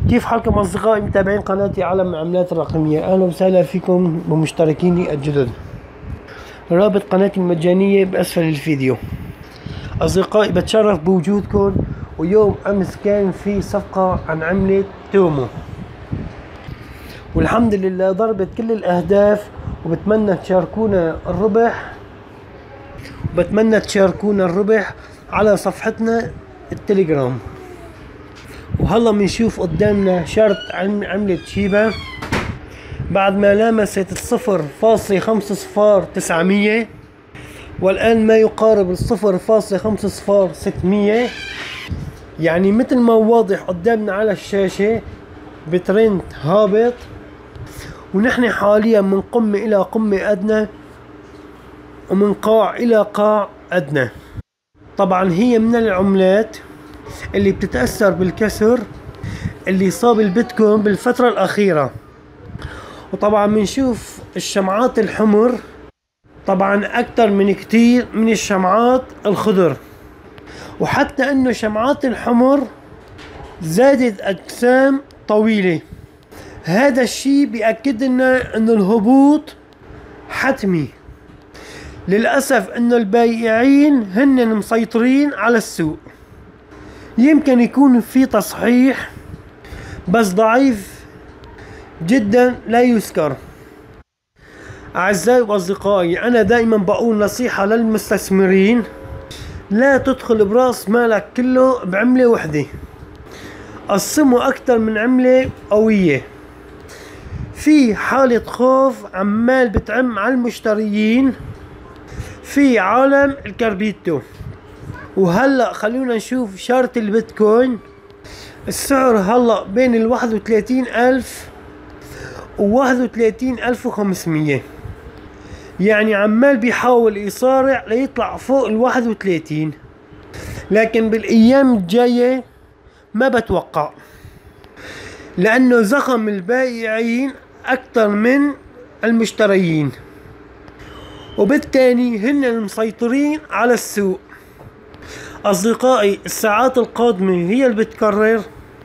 كيف حالكم أصدقائي متابعين قناتي عالم العملات الرقمية؟ أهلا وسهلا فيكم بمشتركيني الجدد. رابط قناتي المجانية بأسفل الفيديو. أصدقائي بتشرف بوجودكم، ويوم أمس كان في صفقة عن عملة تومو، والحمد لله ضربت كل الأهداف، وبتمنى تشاركونا الربح على صفحتنا التليجرام. وهلا بنشوف قدامنا شرط عملة شيبا بعد ما لامست 0.50900، والآن ما يقارب 0.50600. يعني مثل ما واضح قدامنا على الشاشة بترند هابط، ونحن حاليا من قمة إلى قمة أدنى، ومن قاع إلى قاع أدنى. طبعا هي من العملات اللي بتتأثر بالكسر اللي صاب البيتكوين بالفترة الأخيرة. وطبعا بنشوف الشمعات الحمر طبعا أكثر من كتير من الشمعات الخضر، وحتى إنه شمعات الحمر زادت أجسام طويلة. هذا الشيء بيأكد لنا إنه الهبوط حتمي. للأسف إنه البائعين هن مسيطرين على السوق. يمكن يكون في تصحيح بس ضعيف جدا لا يذكر. أعزائي وأصدقائي، أنا دائما بقول نصيحة للمستثمرين: لا تدخل برأس مالك كله بعملة وحدة، قسمه أكثر من عملة قوية. في حالة خوف عمال بتعم على المشتريين في عالم الكربيتو. وهلأ خلونا نشوف شارت البيتكوين. السعر هلأ بين 31,000 و 31,500، يعني عمال بيحاول يصارع ليطلع فوق 31، لكن بالأيام الجاية ما بتوقع، لأنه زخم البائعين أكثر من المشتريين، وبالتالي هن المسيطرين على السوق. أصدقائي، الساعات القادمة هي اللي بتكرر.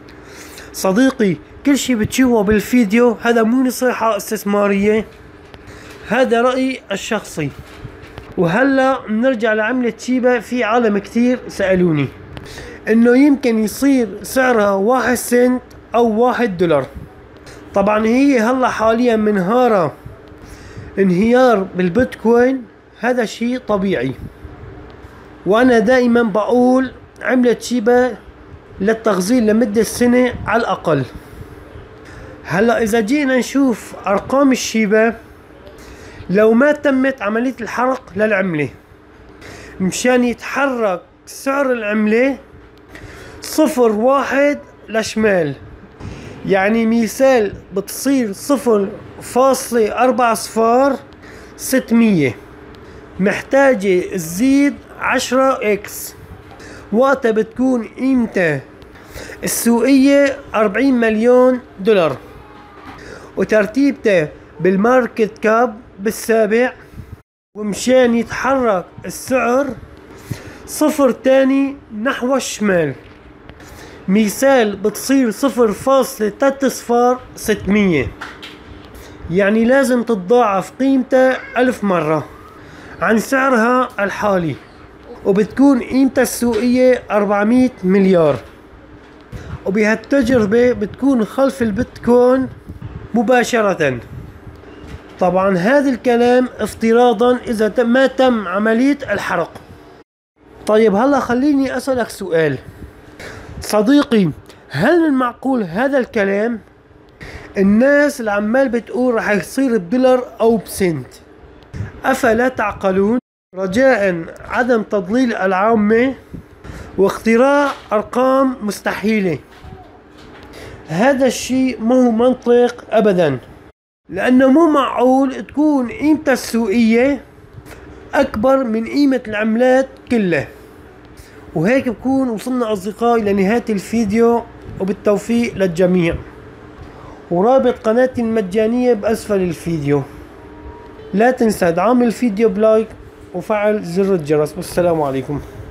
صديقي، كل شي بتشوفه بالفيديو هذا مو نصيحة استثمارية، هذا رأيي الشخصي. وهلا بنرجع لعملة شيبا. في عالم كتير سألوني انه يمكن يصير سعرها 1 سنت او 1 دولار. طبعا هي هلا حاليا منهارة انهيار بالبيتكوين، هذا شيء طبيعي. وانا دائما بقول عملة شيبا للتخزين لمدة سنة على الأقل. هلا إذا جينا نشوف أرقام الشيبا، لو ما تمت عملية الحرق للعملة مشان يتحرك سعر العملة 0.1 لشمال، يعني مثال بتصير 0.40 محتاجة تزيد 10x، وقتها بتكون قيمتها السوقية 40 مليون دولار، وترتيبتها بالماركت كاب بالسابع. ومشان يتحرك السعر صفر تاني نحو الشمال، مثال بتصير 0.30600، يعني لازم تتضاعف قيمتها 1000 مرة عن سعرها الحالي، وبتكون قيمتها السوقية 400 مليار. وبهالتجربة بتكون خلف البيتكوين مباشرة. طبعا هذا الكلام افتراضا إذا ما تم عملية الحرق. طيب هلا خليني أسألك سؤال صديقي، هل من معقول هذا الكلام؟ الناس اللي عمال بتقول رح يصير بدولار أو بسنت، أفلا تعقلون؟ رجاء عدم تضليل العامة واختراع أرقام مستحيلة. هذا الشيء ما هو منطق أبدا، لأنه مو معقول تكون قيمتها السوقية أكبر من قيمة العملات كلها. وهيك بكون وصلنا أصدقائي لنهاية الفيديو، وبالتوفيق للجميع. ورابط قناتي المجانية بأسفل الفيديو. لا تنسى دعم الفيديو بلايك وفعل زر الجرس. والسلام عليكم.